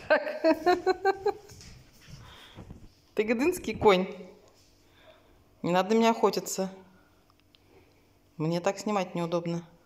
Так. Ты гадынский конь. Не надо на меня охотиться. Мне так снимать неудобно.